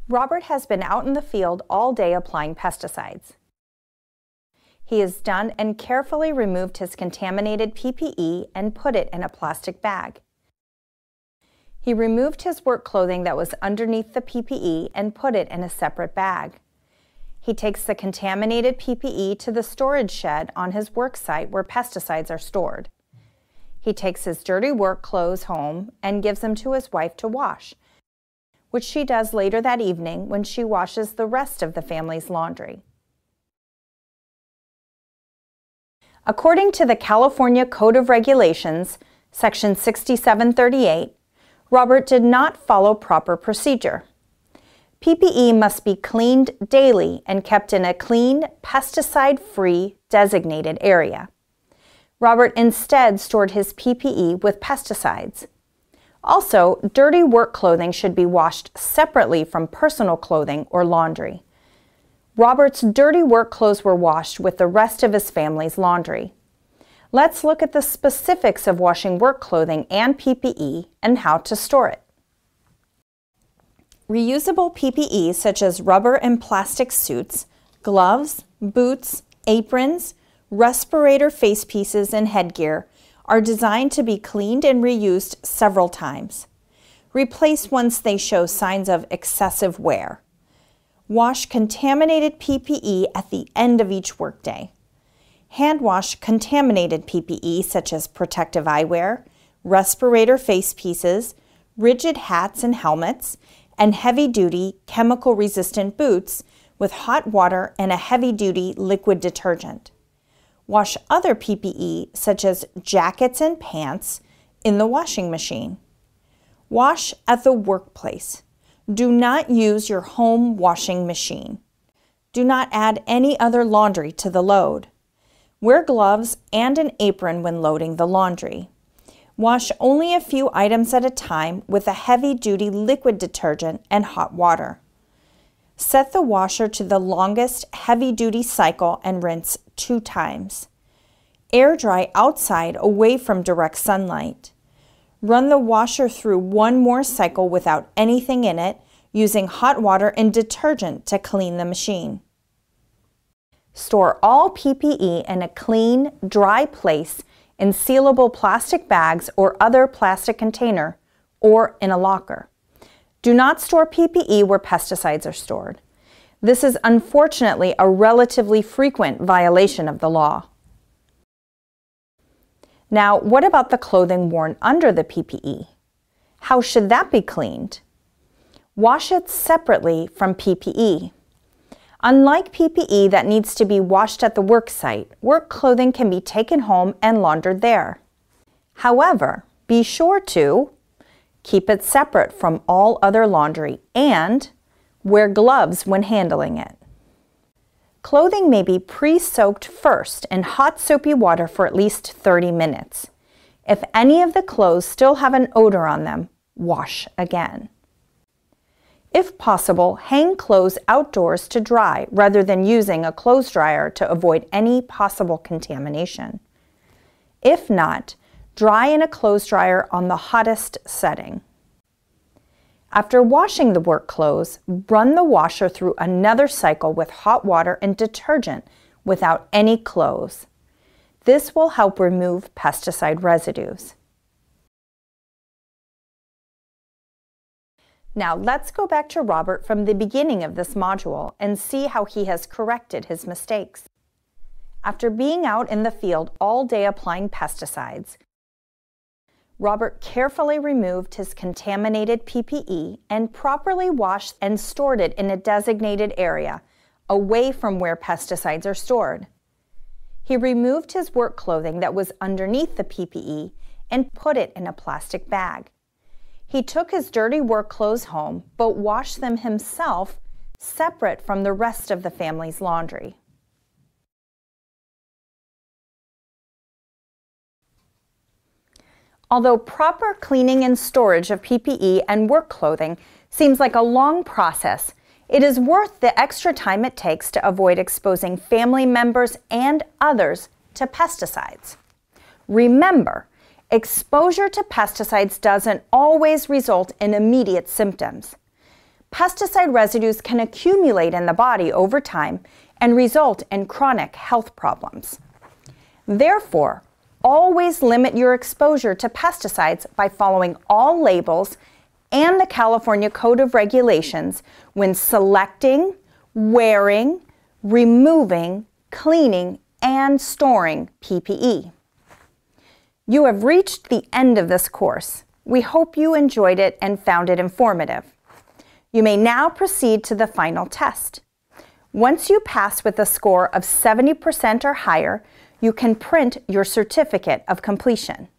Robert has been out in the field all day applying pesticides. He has done and carefully removed his contaminated PPE and put it in a plastic bag. He removed his work clothing that was underneath the PPE and put it in a separate bag. He takes the contaminated PPE to the storage shed on his work site where pesticides are stored. He takes his dirty work clothes home and gives them to his wife to wash, which she does later that evening when she washes the rest of the family's laundry. According to the California Code of Regulations, Section 6738, Robert did not follow proper procedure. PPE must be cleaned daily and kept in a clean, pesticide-free designated area. Robert instead stored his PPE with pesticides. Also, dirty work clothing should be washed separately from personal clothing or laundry. Robert's dirty work clothes were washed with the rest of his family's laundry. Let's look at the specifics of washing work clothing and PPE and how to store it. Reusable PPE such as rubber and plastic suits, gloves, boots, aprons, respirator face pieces, and headgear are designed to be cleaned and reused several times. Replace once they show signs of excessive wear. Wash contaminated PPE at the end of each workday. Hand wash contaminated PPE such as protective eyewear, respirator face pieces, rigid hats and helmets, and heavy-duty chemical-resistant boots with hot water and a heavy-duty liquid detergent. Wash other PPE such as jackets and pants in the washing machine. Wash at the workplace. Do not use your home washing machine. Do not add any other laundry to the load. Wear gloves and an apron when loading the laundry. Wash only a few items at a time with a heavy-duty liquid detergent and hot water. Set the washer to the longest heavy-duty cycle and rinse 2 times. Air dry outside away from direct sunlight. Run the washer through 1 more cycle without anything in it, using hot water and detergent to clean the machine. Store all PPE in a clean, dry place in sealable plastic bags or other plastic container, or in a locker. Do not store PPE where pesticides are stored. This is unfortunately a relatively frequent violation of the law. Now, what about the clothing worn under the PPE? How should that be cleaned? Wash it separately from PPE. Unlike PPE that needs to be washed at the work site, work clothing can be taken home and laundered there. However, be sure to keep it separate from all other laundry and wear gloves when handling it. Clothing may be pre-soaked first in hot soapy water for at least 30 minutes. If any of the clothes still have an odor on them, wash again. If possible, hang clothes outdoors to dry rather than using a clothes dryer to avoid any possible contamination. If not, dry in a clothes dryer on the hottest setting. After washing the work clothes, run the washer through another cycle with hot water and detergent without any clothes. This will help remove pesticide residues. Now let's go back to Robert from the beginning of this module and see how he has corrected his mistakes. After being out in the field all day applying pesticides, Robert carefully removed his contaminated PPE and properly washed and stored it in a designated area, away from where pesticides are stored. He removed his work clothing that was underneath the PPE and put it in a plastic bag. He took his dirty work clothes home, but washed them himself, separate from the rest of the family's laundry. Although proper cleaning and storage of PPE and work clothing seems like a long process, it is worth the extra time it takes to avoid exposing family members and others to pesticides. Remember, exposure to pesticides doesn't always result in immediate symptoms, pesticide residues can accumulate in the body over time and result in chronic health problems. Therefore, always limit your exposure to pesticides by following all labels and the California Code of Regulations when selecting, wearing, removing, cleaning, and storing PPE. You have reached the end of this course. We hope you enjoyed it and found it informative. You may now proceed to the final test. Once you pass with a score of 70% or higher, you can print your certificate of completion.